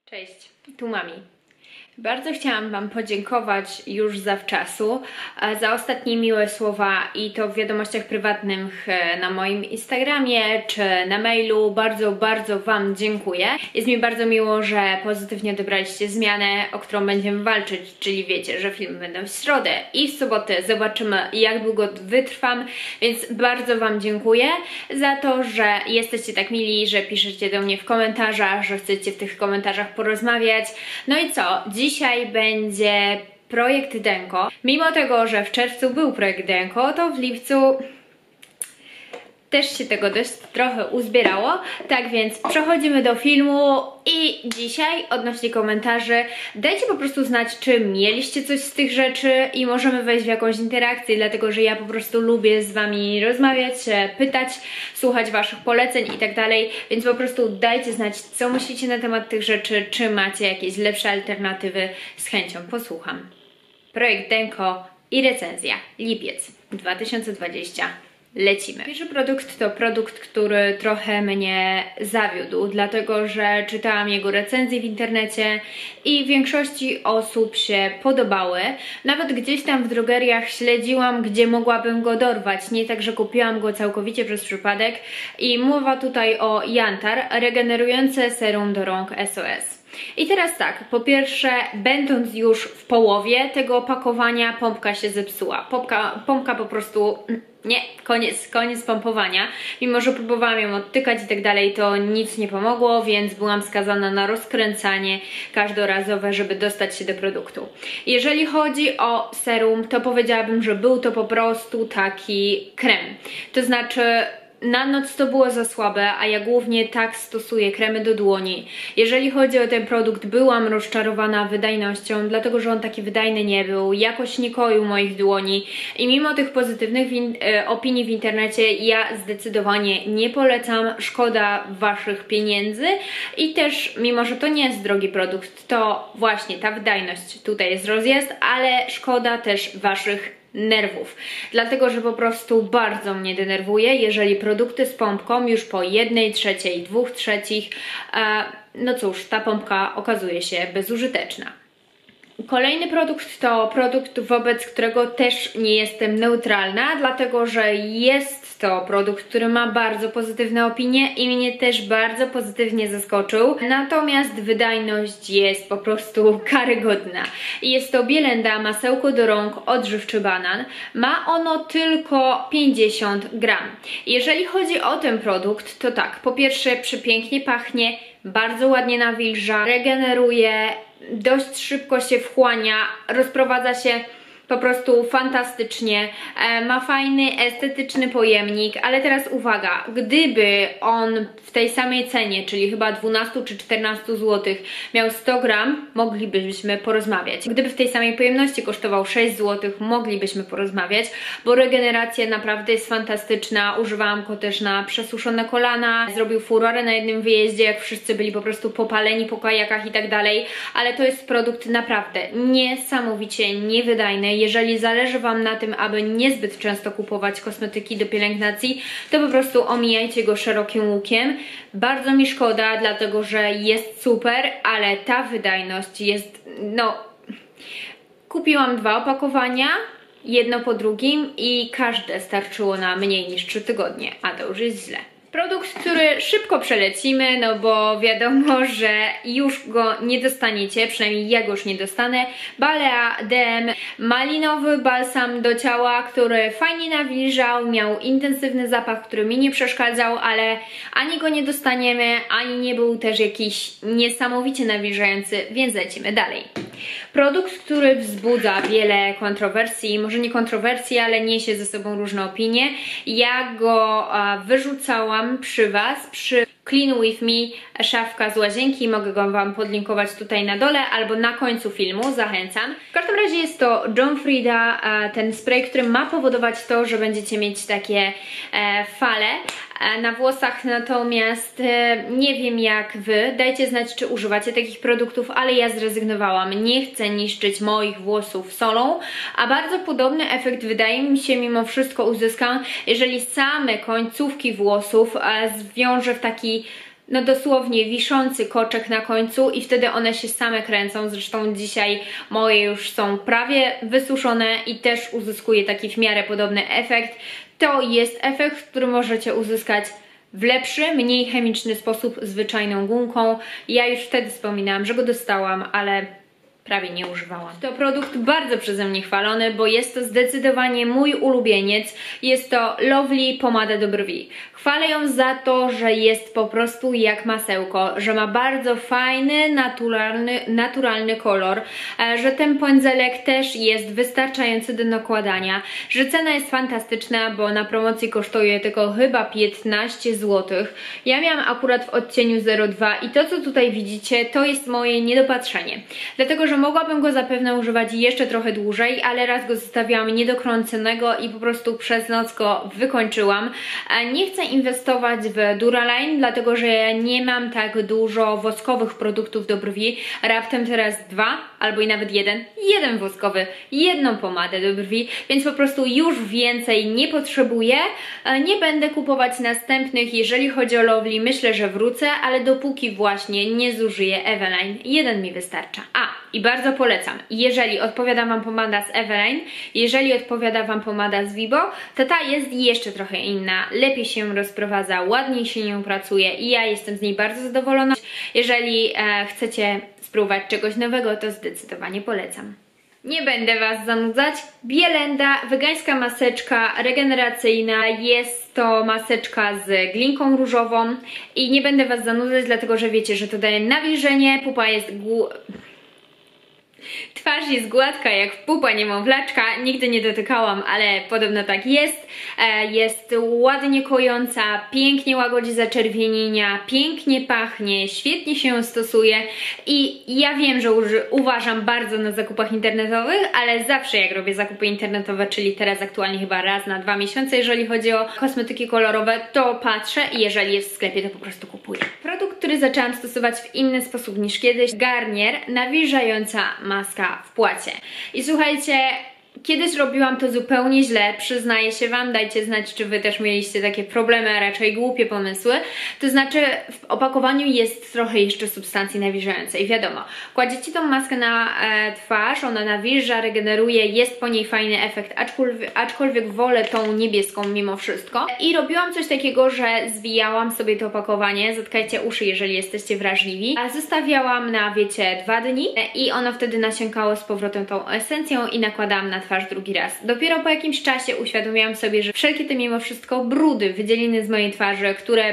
Cześć, tu Mami. Bardzo chciałam Wam podziękować już zawczasu za ostatnie miłe słowa i to w wiadomościach prywatnych na moim Instagramie czy na mailu. Bardzo Wam dziękuję. Jest mi bardzo miło, że pozytywnie odebraliście zmianę, o którą będziemy walczyć, czyli wiecie, że filmy będą w środę i w sobotę. Zobaczymy, jak długo wytrwam, więc bardzo Wam dziękuję za to, że jesteście tak mili, że piszecie do mnie w komentarzach, że chcecie w tych komentarzach porozmawiać. No i co? Dzisiaj będzie projekt Denko. Mimo tego, że w czerwcu był projekt Denko, to w lipcu też się tego dość trochę uzbierało. Tak więc przechodzimy do filmu i dzisiaj odnośnie komentarzy dajcie po prostu znać, czy mieliście coś z tych rzeczy i możemy wejść w jakąś interakcję, dlatego że ja po prostu lubię z Wami rozmawiać, pytać, słuchać Waszych poleceń i tak dalej, więc po prostu dajcie znać, co myślicie na temat tych rzeczy, czy macie jakieś lepsze alternatywy, z chęcią posłucham. Projekt Denko i recenzja. Lipiec 2020. Lecimy. Pierwszy produkt to produkt, który trochę mnie zawiódł, dlatego że czytałam jego recenzje w internecie i większości osób się podobały. Nawet gdzieś tam w drogeriach śledziłam, gdzie mogłabym go dorwać. Nie tak, że kupiłam go całkowicie przez przypadek. I mowa tutaj o Yantar, regenerujące serum do rąk SOS. I teraz tak, po pierwsze, będąc już w połowie tego opakowania, pompka się zepsuła. Pompka po prostu... Nie, koniec pompowania. Mimo że próbowałam ją odtykać i tak dalej, to nic nie pomogło, więc byłam skazana na rozkręcanie każdorazowe, żeby dostać się do produktu. Jeżeli chodzi o serum, to powiedziałabym, że był to po prostu taki krem. To znaczy... Na noc to było za słabe, a ja głównie tak stosuję kremy do dłoni. Jeżeli chodzi o ten produkt, byłam rozczarowana wydajnością, dlatego że on taki wydajny nie był, jakoś nie koił moich dłoni i mimo tych pozytywnych opinii w internecie ja zdecydowanie nie polecam, szkoda Waszych pieniędzy i też mimo, że to nie jest drogi produkt, to właśnie ta wydajność tutaj jest rozjazd, ale szkoda też Waszych nerwów, dlatego że po prostu bardzo mnie denerwuje, jeżeli produkty z pompką już po 1/3, 2/3, no cóż, ta pompka okazuje się bezużyteczna. Kolejny produkt to produkt, wobec którego też nie jestem neutralna, dlatego że jest to produkt, który ma bardzo pozytywne opinie i mnie też bardzo pozytywnie zaskoczył. Natomiast wydajność jest po prostu karygodna. Jest to Bielenda masełko do rąk odżywczy banan. Ma ono tylko 50 gram. Jeżeli chodzi o ten produkt, to tak, po pierwsze przepięknie pachnie, bardzo ładnie nawilża, regeneruje, dość szybko się wchłania, rozprowadza się po prostu fantastycznie, ma fajny, estetyczny pojemnik, ale teraz uwaga, gdyby on w tej samej cenie, czyli chyba 12 czy 14 zł miał 100 gram, moglibyśmy porozmawiać. Gdyby w tej samej pojemności kosztował 6 zł, moglibyśmy porozmawiać, bo regeneracja naprawdę jest fantastyczna, używałam go też na przesuszone kolana, zrobił furorę na jednym wyjeździe, jak wszyscy byli po prostu popaleni po kajakach i tak dalej, ale to jest produkt naprawdę niesamowicie niewydajny. Jeżeli zależy Wam na tym, aby niezbyt często kupować kosmetyki do pielęgnacji, to po prostu omijajcie go szerokim łukiem. Bardzo mi szkoda, dlatego że jest super, ale ta wydajność jest, no... Kupiłam 2 opakowania, jedno po drugim i każde starczyło na mniej niż 3 tygodnie, a to już jest źle. Produkt, który szybko przelecimy, no bo wiadomo, że już go nie dostaniecie, przynajmniej ja go już nie dostanę. Balea DM, malinowy balsam do ciała, który fajnie nawilżał, miał intensywny zapach, który mi nie przeszkadzał, ale ani go nie dostaniemy, ani nie był też jakiś niesamowicie nawilżający, więc lecimy dalej. Produkt, który wzbudza wiele kontrowersji, może nie kontrowersji, ale niesie ze sobą różne opinie. Ja go wyrzucałam przy Was, przy Clean With Me, szafka z łazienki, mogę go Wam podlinkować tutaj na dole albo na końcu filmu, zachęcam. W każdym razie jest to John Frieda, ten spray, który ma powodować to, że będziecie mieć takie fale na włosach, natomiast nie wiem jak Wy, dajcie znać, czy używacie takich produktów, ale ja zrezygnowałam, nie chcę niszczyć moich włosów solą, a bardzo podobny efekt wydaje mi się mimo wszystko uzyskam, jeżeli same końcówki włosów zwiążę w taki no dosłownie wiszący koczek na końcu i wtedy one się same kręcą. Zresztą dzisiaj moje już są prawie wysuszone i też uzyskuję taki w miarę podobny efekt. To jest efekt, który możecie uzyskać w lepszy, mniej chemiczny sposób zwyczajną gumką. Ja już wtedy wspominałam, że go dostałam, ale prawie nie używałam. To produkt bardzo przeze mnie chwalony, bo jest to zdecydowanie mój ulubieniec. Jest to Lovely pomada do brwi. Chwalę ją za to, że jest po prostu jak masełko, że ma bardzo fajny, naturalny kolor, że ten pędzelek też jest wystarczający do nakładania, że cena jest fantastyczna, bo na promocji kosztuje tylko chyba 15 zł. Ja miałam akurat w odcieniu 02 i to, co tutaj widzicie, to jest moje niedopatrzenie. Dlatego, że mogłabym go zapewne używać jeszcze trochę dłużej, ale raz go zostawiłam niedokręconego i po prostu przez noc go wykończyłam. Nie chcę inwestować w Duraline, dlatego że ja nie mam tak dużo woskowych produktów do brwi. Raptem teraz 2 albo i nawet jeden woskowy, jedną pomadę do brwi, więc po prostu już więcej nie potrzebuję. Nie będę kupować następnych, jeżeli chodzi o Lovely, myślę, że wrócę, ale dopóki właśnie nie zużyję Eveline, jeden mi wystarcza. I bardzo polecam, jeżeli odpowiada Wam pomada z Eveline, jeżeli odpowiada Wam pomada z Vibo, to ta jest jeszcze trochę inna, lepiej się rozprowadza, ładniej się nią pracuje i ja jestem z niej bardzo zadowolona. Jeżeli chcecie spróbować czegoś nowego, to zdecydowanie polecam. Nie będę Was zanudzać. Bielenda, wegańska maseczka regeneracyjna. Jest to maseczka z glinką różową i nie będę Was zanudzać, dlatego że wiecie, że to daje nawilżenie, pupa jest twarz jest gładka jak pupa niemowlaczka, nigdy nie dotykałam, ale podobno tak jest. Jest ładnie kojąca, pięknie łagodzi zaczerwienienia, pięknie pachnie, świetnie się stosuje i ja wiem, że uważam bardzo na zakupach internetowych, ale zawsze jak robię zakupy internetowe, czyli teraz aktualnie chyba raz na 2 miesiące, jeżeli chodzi o kosmetyki kolorowe, to patrzę i jeżeli jest w sklepie, to po prostu kupuję. Produkt, który zaczęłam stosować w inny sposób niż kiedyś, Garnier nawilżająca maska w płacie. I słuchajcie, kiedyś robiłam to zupełnie źle, przyznaję się Wam, dajcie znać, czy Wy też mieliście takie problemy, a raczej głupie pomysły. To znaczy w opakowaniu jest trochę jeszcze substancji nawilżającej, wiadomo. Kładziecie tą maskę na twarz, ona nawilża, regeneruje, jest po niej fajny efekt, aczkolwiek wolę tą niebieską mimo wszystko. I robiłam coś takiego, że zwijałam sobie to opakowanie, zatkajcie uszy, jeżeli jesteście wrażliwi, a zostawiałam na, wiecie, 2 dni i ono wtedy nasiąkało z powrotem tą esencją i nakładałam na twarz drugi raz. Dopiero po jakimś czasie uświadomiłam sobie, że wszelkie te mimo wszystko brudy, wydzieliny z mojej twarzy, które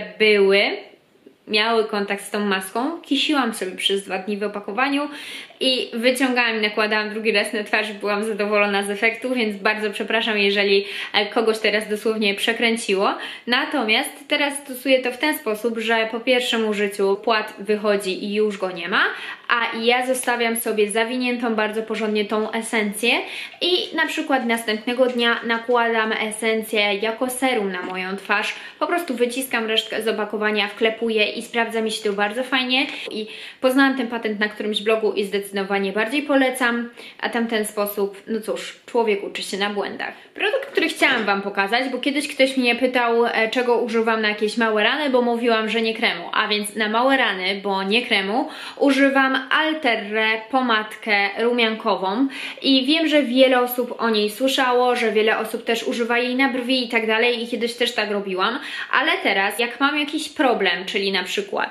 miały kontakt z tą maską, kisiłam sobie przez 2 dni w opakowaniu i wyciągałam i nakładałam drugi raz na twarz, byłam zadowolona z efektu, więc bardzo przepraszam, jeżeli kogoś teraz dosłownie przekręciło. Natomiast teraz stosuję to w ten sposób, że po pierwszym użyciu płat wychodzi i już go nie ma, a ja zostawiam sobie zawiniętą bardzo porządnie tą esencję i na przykład następnego dnia nakładam esencję jako serum na moją twarz, po prostu wyciskam resztkę z opakowania, wklepuję i sprawdza mi się to bardzo fajnie i poznałam ten patent na którymś blogu i zdecydowanie bardziej polecam, a tamten sposób, no cóż, człowiek uczy się na błędach. Produkt, który chciałam Wam pokazać, bo kiedyś ktoś mnie pytał, czego używam na jakieś małe rany, bo mówiłam, że nie kremu, a więc na małe rany, bo nie kremu, używam Alterre pomadkę rumiankową i wiem, że wiele osób o niej słyszało, że wiele osób też używa jej na brwi i tak dalej i kiedyś też tak robiłam, ale teraz jak mam jakiś problem, czyli na przykład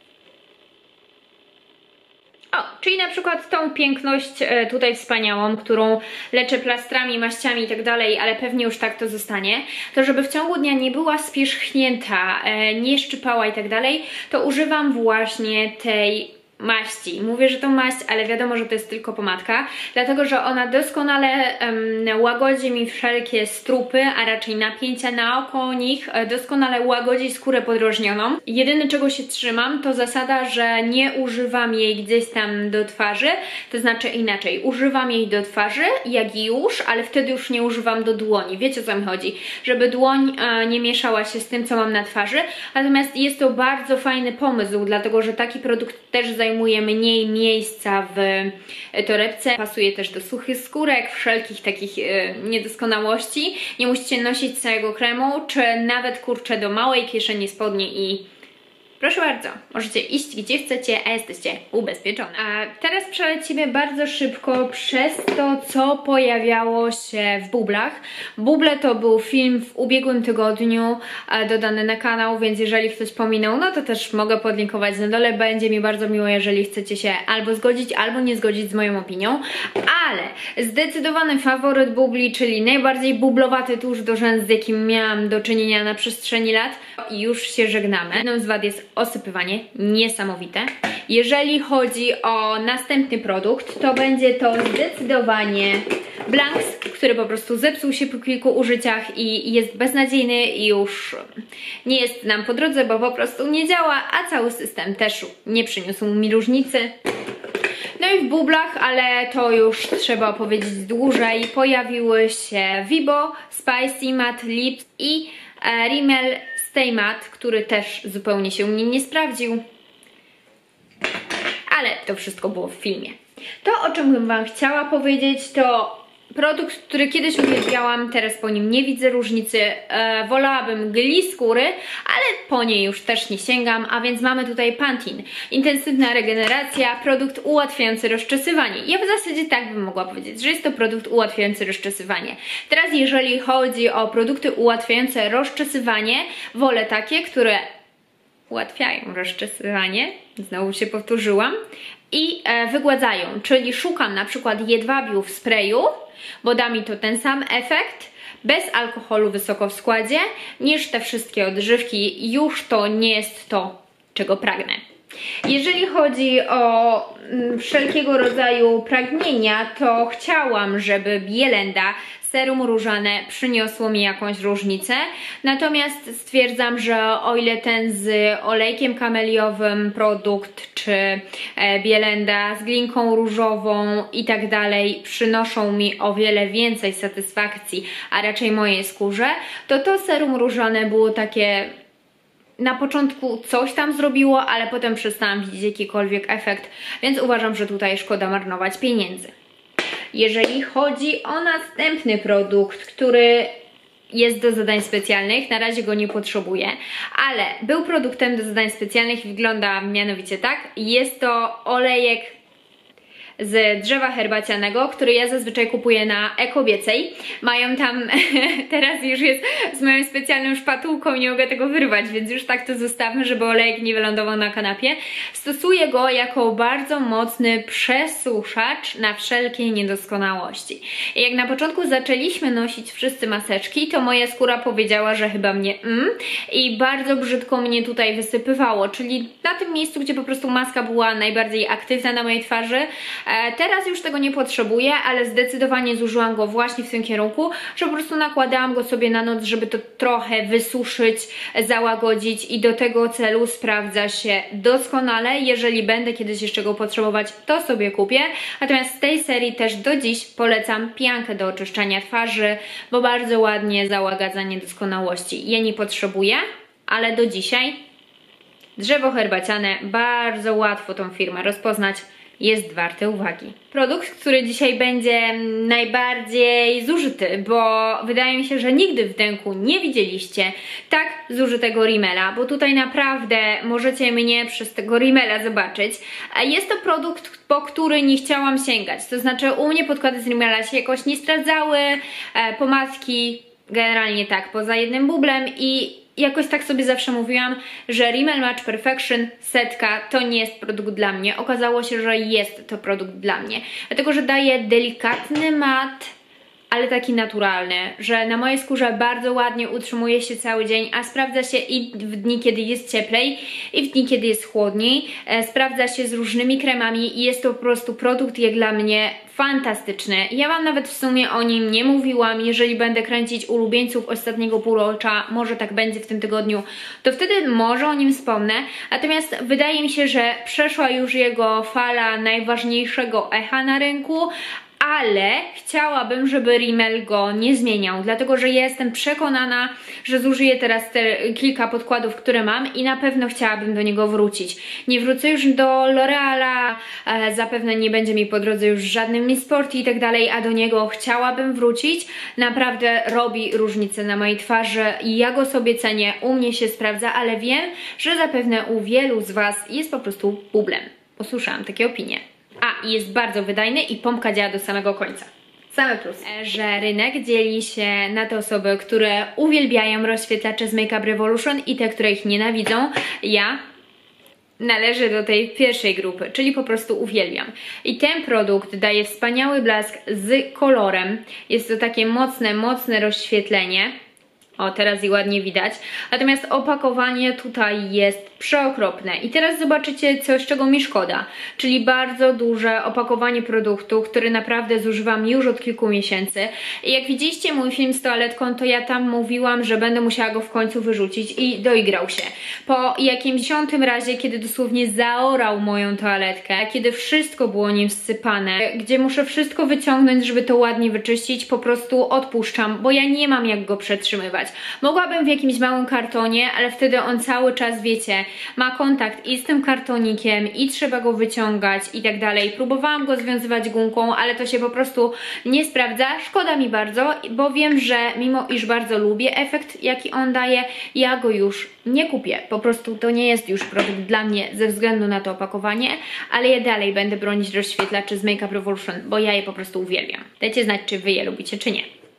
na przykład tą piękność tutaj wspaniałą, którą leczę plastrami, maściami i tak dalej, ale pewnie już tak to zostanie, to żeby w ciągu dnia nie była spierzchnięta, nie szczypała i tak dalej, to używam właśnie tej maści. Mówię, że to maść, ale wiadomo, że to jest tylko pomadka, dlatego, że ona doskonale łagodzi mi wszelkie strupy, a raczej napięcia naokoło nich, doskonale łagodzi skórę podrażnioną. Jedyne, czego się trzymam, to zasada, że nie używam jej gdzieś tam do twarzy, to znaczy inaczej, używam jej do twarzy, jak i już, ale wtedy już nie używam do dłoni. Wiecie, o co mi chodzi? Żeby dłoń nie mieszała się z tym, co mam na twarzy, natomiast jest to bardzo fajny pomysł, dlatego, że taki produkt też zajmuje mniej miejsca w torebce, pasuje też do suchych skórek, wszelkich takich niedoskonałości. Nie musicie nosić całego kremu, czy nawet kurczę do małej kieszeni spodniej i proszę bardzo, możecie iść gdzie chcecie, a jesteście ubezpieczone. A teraz przelecimy bardzo szybko przez to, co pojawiało się w bublach. Buble to był film w ubiegłym tygodniu dodany na kanał, więc jeżeli ktoś pominął, no to też mogę podlinkować na dole. Będzie mi bardzo miło, jeżeli chcecie się albo zgodzić, albo nie zgodzić z moją opinią. Ale zdecydowany faworyt bubli, czyli najbardziej bublowaty tusz do rzęs, z jakim miałam do czynienia na przestrzeni lat. I już się żegnamy. Jedną z wad jest osypywanie, niesamowite. Jeżeli chodzi o następny produkt, to będzie to zdecydowanie Blanks, który po prostu zepsuł się po kilku użyciach i jest beznadziejny i już nie jest nam po drodze, bo po prostu nie działa, a cały system też nie przyniósł mi różnicy. No i w bublach, ale to już trzeba opowiedzieć dłużej, pojawiły się Vibo, Spicy Matte Lips i Rimmel Stay Matte, który też zupełnie się u mnie nie sprawdził. Ale to wszystko było w filmie. To, o czym bym wam chciała powiedzieć, to produkt, który kiedyś uwielbiałam, teraz po nim nie widzę różnicy. Wolałabym gli skóry, ale po niej już też nie sięgam, a więc mamy tutaj Pantene. Intensywna regeneracja, produkt ułatwiający rozczesywanie. Ja w zasadzie tak bym mogła powiedzieć, że jest to produkt ułatwiający rozczesywanie. Teraz jeżeli chodzi o produkty ułatwiające rozczesywanie, wolę takie, które ułatwiają rozczesywanie, znowu się powtórzyłam, i wygładzają, czyli szukam na przykład jedwabiu w sprayu, bo da mi to ten sam efekt, bez alkoholu wysoko w składzie, niż te wszystkie odżywki. Już to nie jest to, czego pragnę. Jeżeli chodzi o wszelkiego rodzaju pragnienia, to chciałam, żeby Bielenda serum różane przyniosło mi jakąś różnicę, natomiast stwierdzam, że o ile ten z olejkiem kameliowym produkt, czy Bielenda z glinką różową i tak dalej przynoszą mi o wiele więcej satysfakcji, a raczej mojej skórze, to to serum różane było takie... Na początku coś tam zrobiło, ale potem przestałam widzieć jakikolwiek efekt, więc uważam, że tutaj szkoda marnować pieniędzy. Jeżeli chodzi o następny produkt, który jest do zadań specjalnych, na razie go nie potrzebuję, ale był produktem do zadań specjalnych i wygląda mianowicie tak. Jest to olejek z drzewa herbacianego, który ja zazwyczaj kupuję na Ekobiecej. Mają tam, teraz już jest z moją specjalną szpatułką, nie mogę tego wyrwać, więc już tak to zostawmy, żeby olejek nie wylądował na kanapie. Stosuję go jako bardzo mocny przesuszacz na wszelkie niedoskonałości. I jak na początku zaczęliśmy nosić wszyscy maseczki, to moja skóra powiedziała, że chyba mnie i bardzo brzydko mnie tutaj wysypywało, czyli na tym miejscu, gdzie po prostu maska była najbardziej aktywna na mojej twarzy. Teraz już tego nie potrzebuję, ale zdecydowanie zużyłam go właśnie w tym kierunku, że po prostu nakładałam go sobie na noc, żeby to trochę wysuszyć, załagodzić i do tego celu sprawdza się doskonale. Jeżeli będę kiedyś jeszcze go potrzebować, to sobie kupię. Natomiast z tej serii też do dziś polecam piankę do oczyszczania twarzy, bo bardzo ładnie załagadza niedoskonałości. Ja nie potrzebuję, ale do dzisiaj drzewo herbaciane, bardzo łatwo tą firmę rozpoznać. Jest warte uwagi. Produkt, który dzisiaj będzie najbardziej zużyty, bo wydaje mi się, że nigdy w Denku nie widzieliście tak zużytego Rimmela, bo tutaj naprawdę możecie mnie przez tego Rimmela zobaczyć. Jest to produkt, po który nie chciałam sięgać, to znaczy u mnie podkłady z Rimmela się jakoś nie sprawdzały, pomadki generalnie tak, poza jednym bublem i jakoś tak sobie zawsze mówiłam, że Rimmel Match Perfection setka to nie jest produkt dla mnie. Okazało się, że jest to produkt dla mnie. Dlatego, że daje delikatny mat, ale taki naturalny, że na mojej skórze bardzo ładnie utrzymuje się cały dzień, a sprawdza się i w dni, kiedy jest cieplej, i w dni, kiedy jest chłodniej. Sprawdza się z różnymi kremami i jest to po prostu produkt jak dla mnie fantastyczny. Ja wam nawet w sumie o nim nie mówiłam. Jeżeli będę kręcić ulubieńców ostatniego półrocza, może tak będzie w tym tygodniu, to wtedy może o nim wspomnę. Natomiast wydaje mi się, że przeszła już jego fala najważniejszego echa na rynku, ale chciałabym, żeby Rimmel go nie zmieniał, dlatego że ja jestem przekonana, że zużyję teraz te kilka podkładów, które mam i na pewno chciałabym do niego wrócić. Nie wrócę już do L'Oreala, zapewne nie będzie mi po drodze już żadnym Miss Sporty i tak dalej, a do niego chciałabym wrócić. Naprawdę robi różnicę na mojej twarzy i ja go sobie cenię, u mnie się sprawdza, ale wiem, że zapewne u wielu z Was jest po prostu bublem. Usłyszałam takie opinie. A, i jest bardzo wydajny i pompka działa do samego końca. Same plusy. Że rynek dzieli się na te osoby, które uwielbiają rozświetlacze z Make Up Revolution i te, które ich nienawidzą. Ja należę do tej pierwszej grupy, czyli po prostu uwielbiam. I ten produkt daje wspaniały blask z kolorem. Jest to takie mocne rozświetlenie. O, teraz je ładnie widać. Natomiast opakowanie tutaj jest przeokropne. I teraz zobaczycie coś, czego mi szkoda. Czyli bardzo duże opakowanie produktu, który naprawdę zużywam już od kilku miesięcy. I jak widzieliście mój film z toaletką, to ja tam mówiłam, że będę musiała go w końcu wyrzucić i doigrał się. Po jakimś 10. razie, kiedy dosłownie zaorał moją toaletkę, kiedy wszystko było nim wsypane, gdzie muszę wszystko wyciągnąć, żeby to ładnie wyczyścić, po prostu odpuszczam, bo ja nie mam jak go przetrzymywać. Mogłabym w jakimś małym kartonie, ale wtedy on cały czas, wiecie, ma kontakt i z tym kartonikiem i trzeba go wyciągać i tak dalej. Próbowałam go związywać gumką, ale to się po prostu nie sprawdza. Szkoda mi bardzo, bo wiem, że mimo iż bardzo lubię efekt, jaki on daje, ja go już nie kupię. Po prostu to nie jest już produkt dla mnie ze względu na to opakowanie, ale ja dalej będę bronić rozświetlaczy z Make Up Revolution, bo ja je po prostu uwielbiam. Dajcie znać, czy wy je lubicie, czy nie.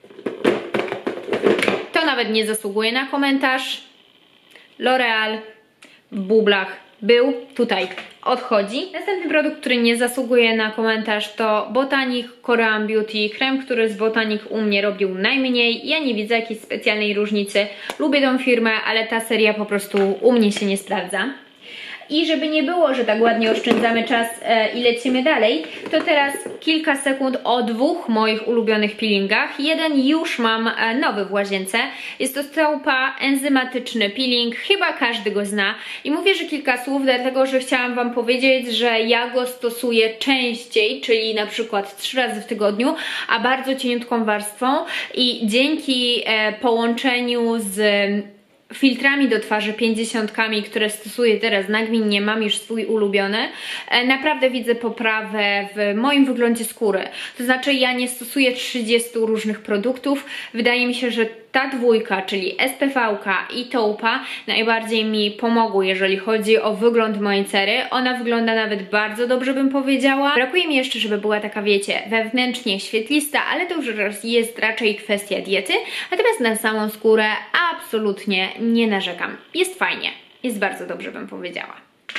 To nawet nie zasługuje na komentarz. L'Oreal w bublach był, tutaj odchodzi. Następny produkt, który nie zasługuje na komentarz, to Botanic Korean Beauty. Krem, który z Botanic u mnie robił najmniej. Ja nie widzę jakiejś specjalnej różnicy. Lubię tą firmę, ale ta seria po prostu u mnie się nie sprawdza. I żeby nie było, że tak ładnie oszczędzamy czas i lecimy dalej, to teraz kilka sekund o dwóch moich ulubionych peelingach. Jeden już mam nowy w łazience. Jest to Staupa enzymatyczny peeling. Chyba każdy go zna. I mówię, że kilka słów, dlatego że chciałam Wam powiedzieć, że ja go stosuję częściej, czyli na przykład 3 razy w tygodniu, a bardzo cieniutką warstwą. I dzięki połączeniu z filtrami do twarzy 50, które stosuję teraz nagminnie, mam już swój ulubiony, naprawdę widzę poprawę w moim wyglądzie skóry. To znaczy ja nie stosuję 30 różnych produktów. Wydaje mi się, że ta dwójka, czyli SPV-ka i Taupa najbardziej mi pomogły, jeżeli chodzi o wygląd mojej cery. Ona wygląda nawet bardzo dobrze, bym powiedziała. Brakuje mi jeszcze, żeby była taka, wiecie, wewnętrznie świetlista, ale to już jest raczej kwestia diety. Natomiast na samą skórę absolutnie nie narzekam. Jest fajnie. Jest bardzo dobrze, bym powiedziała.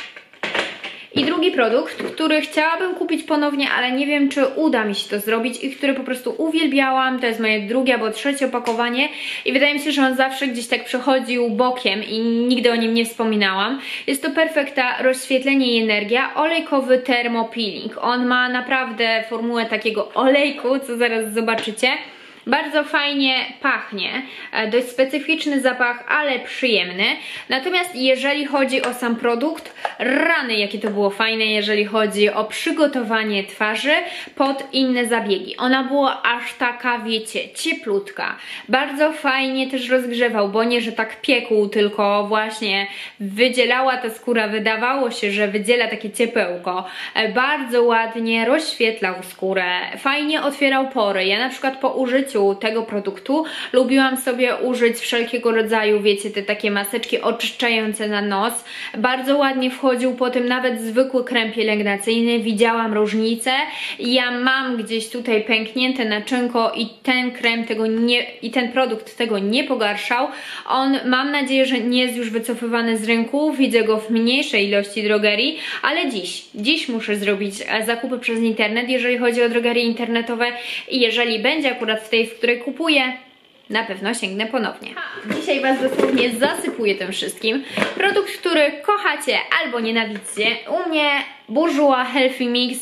I drugi produkt, który chciałabym kupić ponownie, ale nie wiem, czy uda mi się to zrobić i który po prostu uwielbiałam. To jest moje drugie albo trzecie opakowanie i wydaje mi się, że on zawsze gdzieś tak przechodził bokiem i nigdy o nim nie wspominałam. Jest to Perfecta Rozświetlenie i Energia olejkowy Thermo Peeling. On ma naprawdę formułę takiego olejku, co zaraz zobaczycie. Bardzo fajnie pachnie, dość specyficzny zapach, ale przyjemny. Natomiast jeżeli chodzi o sam produkt, rany jakie to było fajne, jeżeli chodzi o przygotowanie twarzy pod inne zabiegi. Ona była aż taka, wiecie, cieplutka. Bardzo fajnie też rozgrzewał, bo nie, że tak piekł, tylko właśnie wydzielała ta skóra, wydawało się, że wydziela takie ciepełko. Bardzo ładnie rozświetlał skórę, fajnie otwierał pory. Ja na przykład po użyciu tego produktu lubiłam sobie użyć wszelkiego rodzaju, wiecie, te takie maseczki oczyszczające na nos. Bardzo ładnie wchodził po tym nawet zwykły krem pielęgnacyjny, widziałam różnicę. Ja mam gdzieś tutaj pęknięte naczynko i ten krem ten produkt tego nie pogarszał. On, mam nadzieję, że nie jest już wycofywany z rynku, widzę go w mniejszej ilości drogerii, ale dziś muszę zrobić zakupy przez internet, jeżeli chodzi o drogerie internetowe i jeżeli będzie akurat w tej, w której kupuję, na pewno sięgnę ponownie. Dzisiaj Was dosłownie zasypuję tym wszystkim. Produkt, który kochacie albo nienawidzicie. U mnie Bourjois Healthy Mix.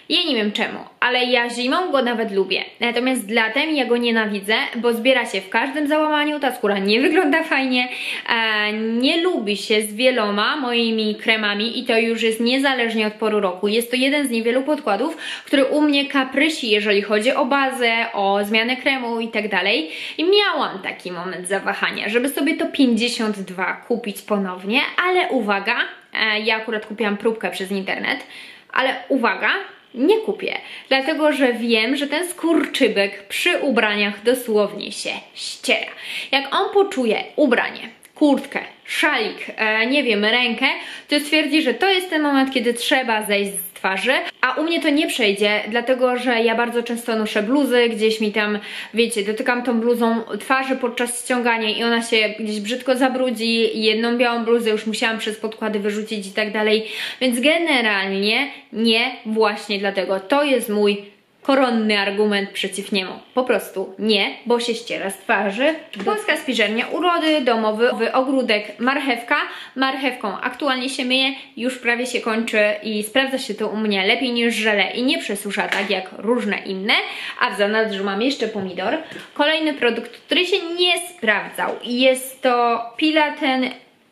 Ja nie wiem czemu, ale ja zimą go nawet lubię. Natomiast latem ja go nienawidzę, bo zbiera się w każdym załamaniu, ta skóra nie wygląda fajnie, nie lubi się z wieloma moimi kremami i to już jest niezależnie od pory roku. Jest to jeden z niewielu podkładów, który u mnie kaprysi, jeżeli chodzi o bazę, o zmianę kremu i tak dalej. I miałam taki moment zawahania, żeby sobie to 52 kupić ponownie, ale uwaga, ja akurat kupiłam próbkę przez internet, ale uwaga, nie kupię, dlatego że wiem, że ten skurczybek przy ubraniach dosłownie się ściera. Jak on poczuje ubranie, kurtkę, szalik, nie wiem, rękę, to stwierdzi, że to jest ten moment, kiedy trzeba zejść z twarzy, a u mnie to nie przejdzie, dlatego że ja bardzo często noszę bluzy, gdzieś mi tam, wiecie, dotykam tą bluzą twarzy podczas ściągania i ona się gdzieś brzydko zabrudzi, jedną białą bluzę już musiałam przez podkłady wyrzucić i tak dalej, więc generalnie nie właśnie dlatego. To jest mój koronny argument przeciw niemu. Po prostu nie, bo się ściera z twarzy. Polska spiżarnia urody, domowy ogródek, marchewka. Marchewką aktualnie się myje, już prawie się kończy i sprawdza się to u mnie lepiej niż żele i nie przesusza tak jak różne inne. A w zanadrzu mam jeszcze pomidor. Kolejny produkt, który się nie sprawdzał. Jest to Pilaten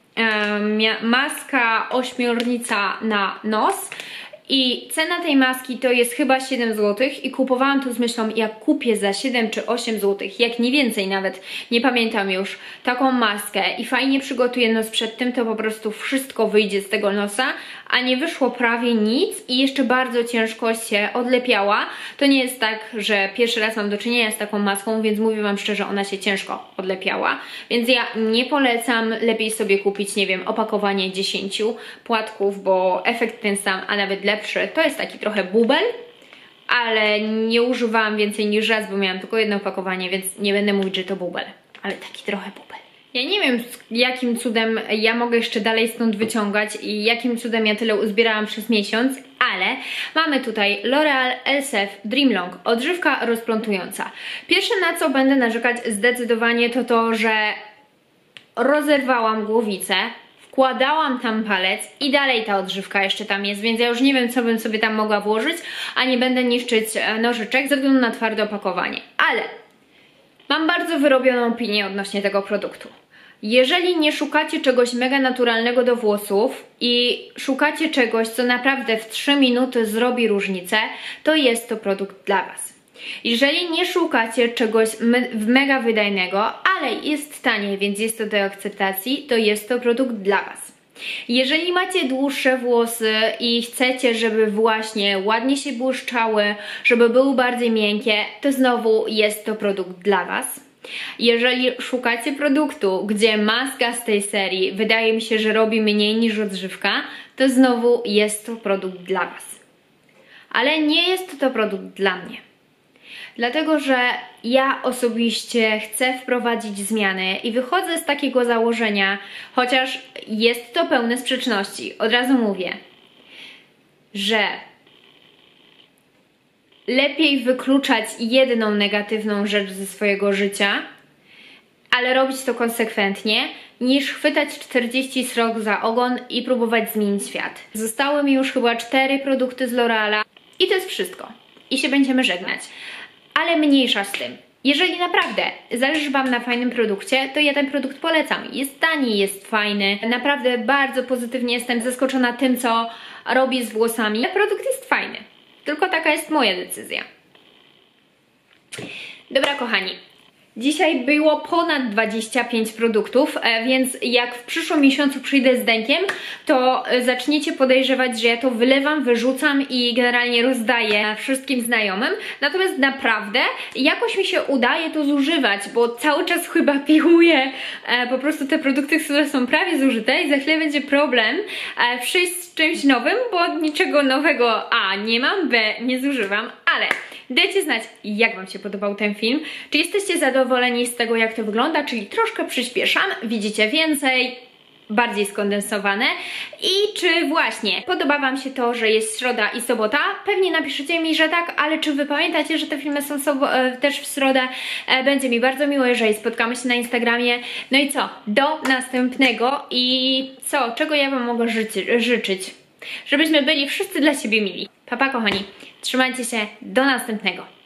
maska ośmiornica na nos. I cena tej maski to jest chyba 7 zł i kupowałam to z myślą, jak kupię za 7 czy 8 zł, jak nie więcej nawet, nie pamiętam już, taką maskę i fajnie przygotuję nos przed tym, to po prostu wszystko wyjdzie z tego nosa, a nie wyszło prawie nic i jeszcze bardzo ciężko się odlepiała. To nie jest tak, że pierwszy raz mam do czynienia z taką maską, więc mówię wam szczerze, ona się ciężko odlepiała, więc ja nie polecam, lepiej sobie kupić, nie wiem, opakowanie 10 płatków, bo efekt ten sam, a nawet lepszy, to jest taki trochę bubel, ale nie używałam więcej niż raz, bo miałam tylko jedno opakowanie, więc nie będę mówić, że to bubel, ale taki trochę bubel. Ja nie wiem, jakim cudem ja mogę jeszcze dalej stąd wyciągać i jakim cudem ja tyle uzbierałam przez miesiąc, ale mamy tutaj L'Oreal Elseve Dream Long, odżywka rozplątująca. Pierwsze, na co będę narzekać zdecydowanie, to to, że rozerwałam głowicę, wkładałam tam palec i dalej ta odżywka jeszcze tam jest, więc ja już nie wiem, co bym sobie tam mogła włożyć, a nie będę niszczyć nożyczek ze względu na twarde opakowanie. Ale mam bardzo wyrobioną opinię odnośnie tego produktu. Jeżeli nie szukacie czegoś mega naturalnego do włosów i szukacie czegoś, co naprawdę w 3 minuty zrobi różnicę, to jest to produkt dla Was. Jeżeli nie szukacie czegoś mega wydajnego, ale jest tanie, więc jest to do akceptacji, to jest to produkt dla Was. Jeżeli macie dłuższe włosy i chcecie, żeby właśnie ładnie się błyszczały, żeby były bardziej miękkie, to znowu jest to produkt dla Was. Jeżeli szukacie produktu, gdzie maska z tej serii wydaje mi się, że robi mniej niż odżywka, to znowu jest to produkt dla Was. Ale nie jest to produkt dla mnie. Dlatego, że ja osobiście chcę wprowadzić zmiany i wychodzę z takiego założenia, chociaż jest to pełne sprzeczności. Od razu mówię, że lepiej wykluczać jedną negatywną rzecz ze swojego życia, ale robić to konsekwentnie, niż chwytać 40 srok za ogon i próbować zmienić świat. Zostały mi już chyba 4 produkty z L'Oreala i to jest wszystko. I się będziemy żegnać. Ale mniejsza z tym. Jeżeli naprawdę zależy Wam na fajnym produkcie, to ja ten produkt polecam. Jest tani, jest fajny. Naprawdę bardzo pozytywnie jestem zaskoczona tym, co robi z włosami. Produkt jest fajny. Tylko taka jest moja decyzja. Dobra, kochani. Dzisiaj było ponad 25 produktów, więc jak w przyszłym miesiącu przyjdę z Denkiem, to zaczniecie podejrzewać, że ja to wylewam, wyrzucam i generalnie rozdaję wszystkim znajomym. Natomiast naprawdę jakoś mi się udaje to zużywać, bo cały czas chyba piłuję po prostu te produkty, które są prawie zużyte i za chwilę będzie problem przyjść z czymś nowym, bo niczego nowego A nie mam, B nie zużywam, ale dajcie znać, jak Wam się podobał ten film, czy jesteście zadowoleni z tego, jak to wygląda, czyli troszkę przyspieszam, widzicie więcej, bardziej skondensowane i czy właśnie podoba Wam się to, że jest środa i sobota? Pewnie napiszecie mi, że tak, ale czy Wy pamiętacie, że te filmy są też w środę? Będzie mi bardzo miło, jeżeli spotkamy się na Instagramie. No i co? Do następnego i co? Czego ja Wam mogę życzyć? Żebyśmy byli wszyscy dla siebie mili. Pa, pa kochani, trzymajcie się, do następnego.